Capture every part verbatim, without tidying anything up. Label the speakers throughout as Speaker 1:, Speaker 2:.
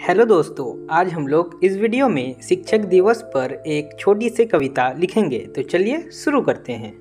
Speaker 1: Hello दोस्तों, आज हम लोग इस वीडियो में शिक्षक दिवस पर एक छोटी सी कविता लिखेंगे। तो चलिए शुरू करते हैं।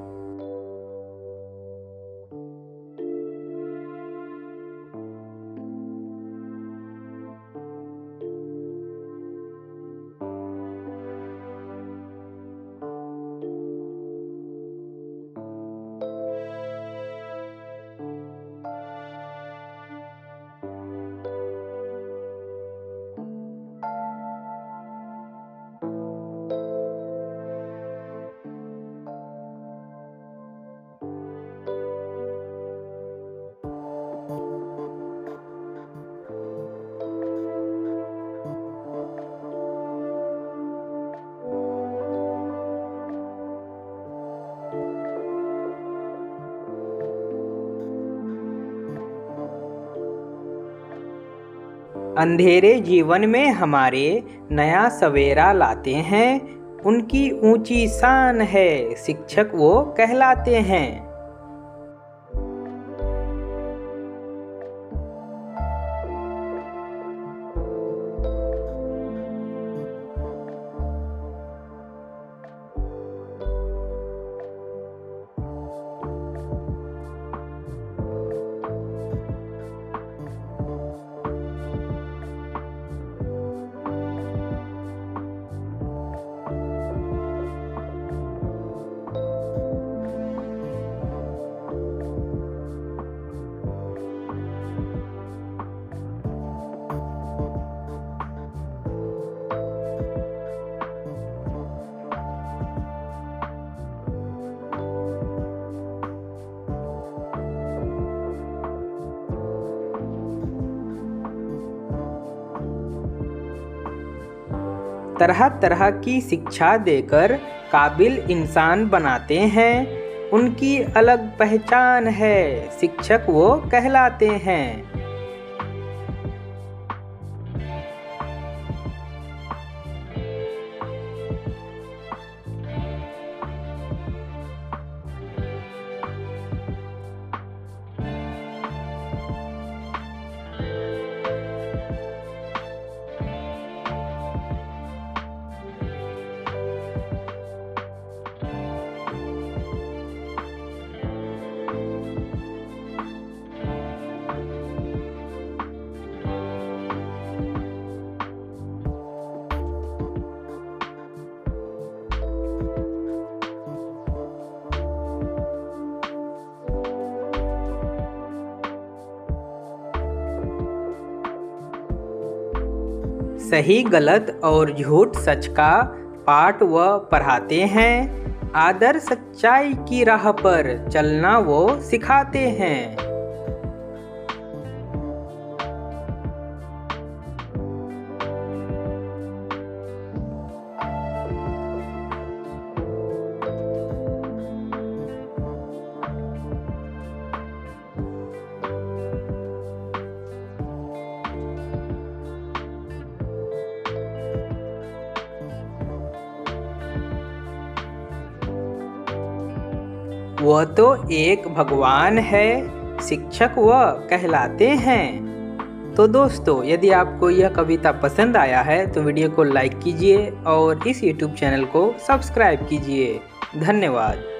Speaker 1: अंधेरे जीवन में हमारे नया सवेरा लाते हैं। उनकी ऊंची शान है, शिक्षक वो कहलाते हैं। तरह तरह की शिक्षा देकर काबिल इंसान बनाते हैं। उनकी अलग पहचान है, शिक्षक वो कहलाते हैं। सही गलत और झूठ सच का पाठ वो पढ़ाते हैं। आदर सच्चाई की राह पर चलना वो सिखाते हैं। वह तो एक भगवान है, शिक्षक वह कहलाते हैं। तो दोस्तों, यदि आपको यह कविता पसंद आया है तो वीडियो को लाइक कीजिए और इस यूट्यूब चैनल को सब्सक्राइब कीजिए। धन्यवाद।